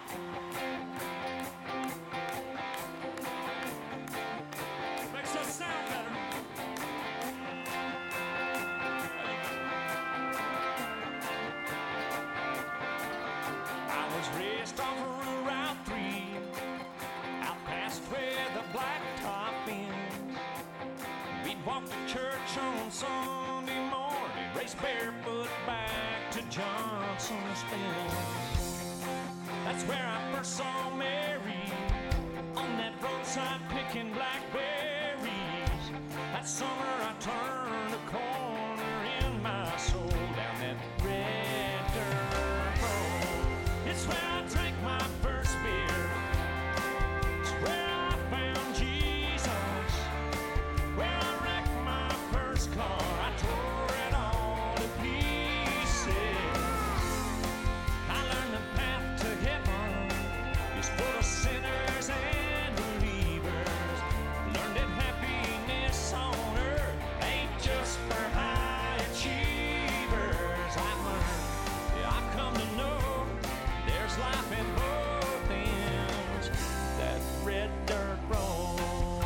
Walk to church on Sunday morning, race barefoot back to Johnson's Mills. That's where I first saw Mary, on that roadside picking blackberries. That summer I turned a corner in my soul, down that red dirt road. It's where I drank my first beer. It's where I found Jesus, where I wrecked my first car. I tore it all to pieces. I learned the path to heaven is full of sinners and believers. Learned that happiness on earth ain't just for high achievers. I've learned, yeah, I've come to know there's life in both ends, that red dirt road.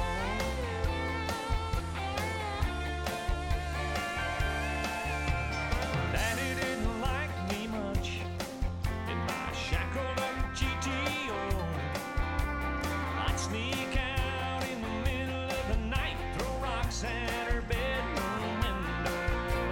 Daddy didn't like me much in my shackled up GTO. I'd sneak out in the middle of the night, throw rocks at her bedroom window,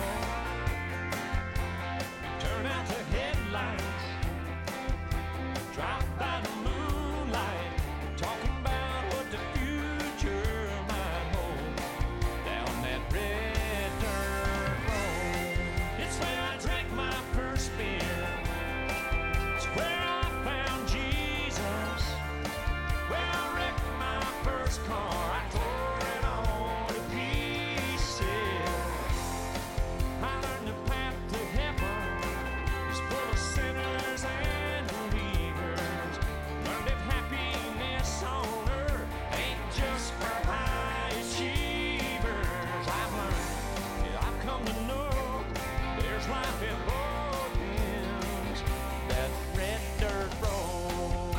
turn out the headlights, drive by the moonlight, talking about what the future might hold, down that red dirt road. It's where I drank my first beer. It's where I found Jesus, where I wrecked my first car. I tore it all to pieces. I learned the path to heaven is full of sinners and believers. Learned that happiness on earth ain't just for high achievers. I've learned, yeah, I've come to know there's life in both ends, that red dirt road.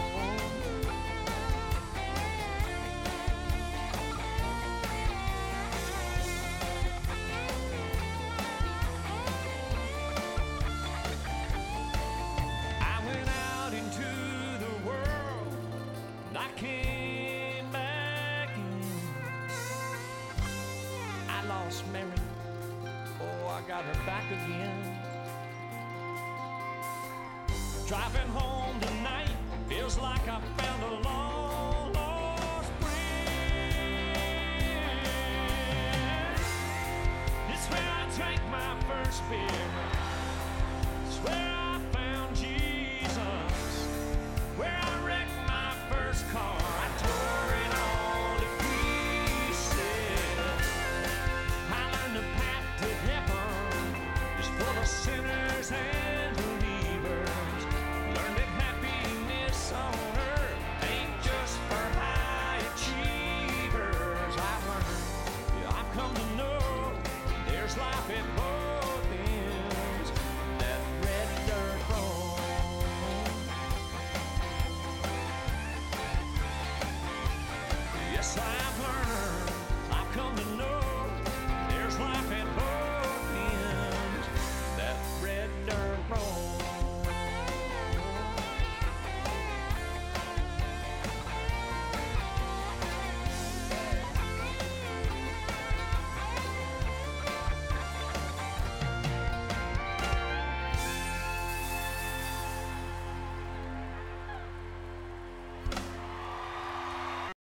I went out into the world and I came back in. I lost Mary, oh, I got her back again. Driving home tonight feels like I found a long lost friend. It's where I drank my first beer. It's where I found Jesus, where I wrecked my first car. I tore it all to pieces. I learned the path to heaven is full of sinners and